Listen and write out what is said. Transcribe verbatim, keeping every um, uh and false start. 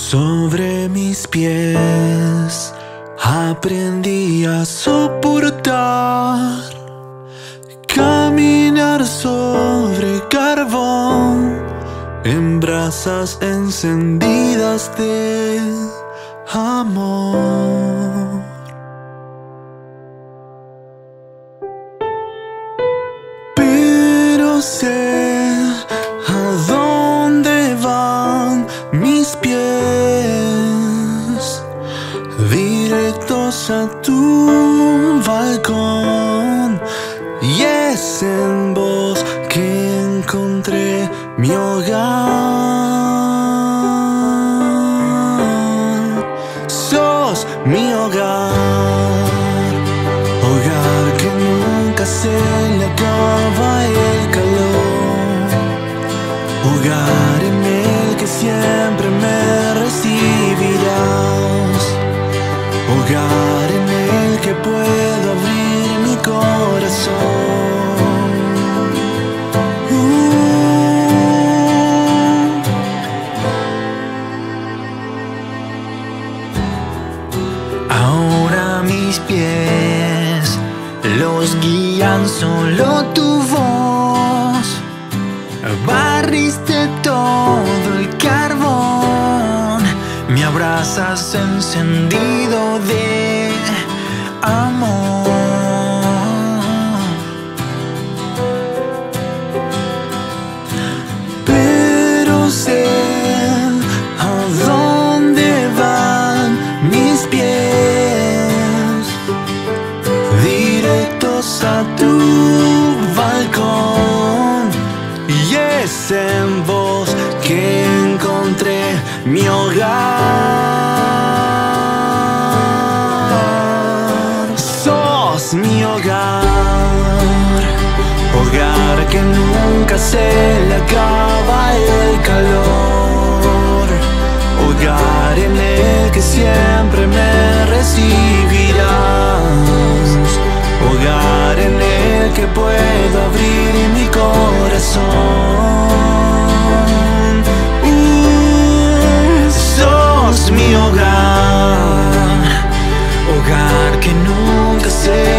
Sobre mis pies aprendí a soportar, caminar sobre carbón en brasas encendidas de amor. Pero sé a dónde van mis pies, directos a tu balcón, y es en vos que encontré mi hogar. Sos mi hogar, hogar que nunca se le acaba el calor, hogar en el que siempre me recibirás, hogar en el que puedo abrir mi corazón. Uh. Ahora mis pies los guían solo tu voz. Barriste todo el carbón, me abrazas encendido de amor. Pero sé a dónde van mis pies, directos a tu balcón, y es en vos que encontré mi hogar. Sos mi hogar, hogar que nunca se le acaba el calor, hogar en el que siempre me recibirás, hogar en el que puedo abrir mi corazón. Uh, sos mi hogar, hogar que nunca se